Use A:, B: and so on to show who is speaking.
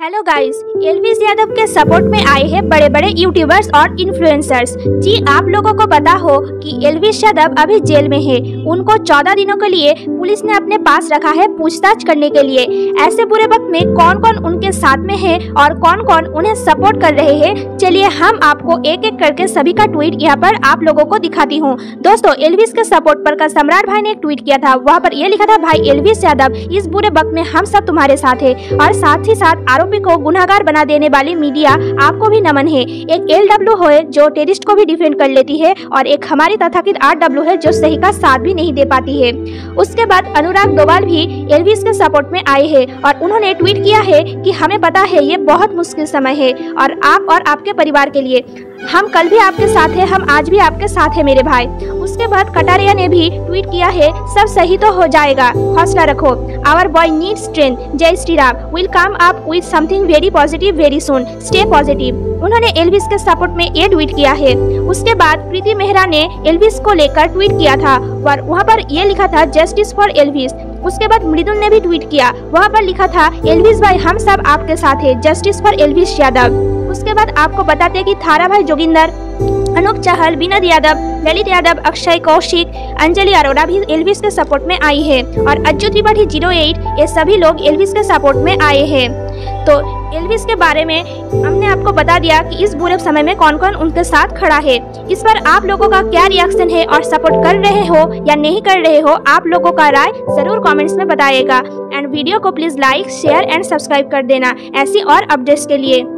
A: Hello guys, Elvis Yadav के support में आए हैं बड़े बड़े यूट्यूबर्स और इन्फ्लुएंसर्स। जी आप लोगों को पता हो कि एल्विस यादव अभी जेल में है। उनको 14 दिनों के लिए पुलिस ने अपने पास रखा है पूछताछ करने के लिए। ऐसे बुरे वक्त में कौन कौन उनके साथ में है और कौन कौन उन्हें सपोर्ट कर रहे हैं, चलिए हम आपको एक एक करके सभी का ट्वीट यहाँ पर आप लोगों को दिखाती हूँ। दोस्तों, एल्विस के सपोर्ट पर कल सम्राट भाई ने एक ट्वीट किया था। वहाँ पर यह लिखा था, भाई एल्विस यादव, इस बुरे वक्त में हम सब तुम्हारे साथ है और साथ ही साथ आरोपी को गुनाहगार बना देने वाली मीडिया आपको भी नमन है। एक LW है जो टेररिस्ट को भी डिफेंड कर लेती है और एक हमारी तथाकथित RW है जो सही का साथ भी नहीं दे पाती है। उसके बाद अनुराग दोवाल भी एल्विस के सपोर्ट में आए हैं और उन्होंने ट्वीट किया है कि हमें पता है ये बहुत मुश्किल समय है और आप और आपके परिवार के लिए हम कल भी आपके साथ हैं, हम आज भी आपके साथ हैं मेरे भाई। उसके बाद कटारिया ने भी ट्वीट किया है, सब सही तो हो जाएगा, हौसला रखो, आवर बॉय नीड स्ट्रेंथ, जय Shri Ram, will come up with something very positive very soon, stay positive. उन्होंने एल्विस के सपोर्ट में ये ट्वीट किया है। उसके बाद प्रीति मेहरा ने एल्विस को लेकर ट्वीट किया था और वहाँ पर ये लिखा था, जस्टिस फॉर एल्विस। उसके बाद मृदुल ने भी ट्वीट किया, वहाँ पर लिखा था, एल्विस भाई हम सब आपके साथ हैं, जस्टिस फॉर एल्विस यादव। उसके बाद आपको बताते हैं कि थारा भाई जोगिंदर, अनूप चहल, विनोद यादव, ललित यादव, अक्षय कौशिक, अंजलि अरोड़ा भी एल्विस के सपोर्ट में आई है और अज्जू त्रिपाठी 08 ये सभी लोग एल्विस के सपोर्ट में आए हैं। तो एल्विस के बारे में हमने आपको बता दिया कि इस बुरे समय में कौन कौन उनके साथ खड़ा है। इस पर आप लोगों का क्या रिएक्शन है और सपोर्ट कर रहे हो या नहीं कर रहे हो, आप लोगों का राय जरूर कमेंट्स में बताइएगा। एंड वीडियो को please like, share and subscribe कर देना ऐसी और अपडेट्स के लिए।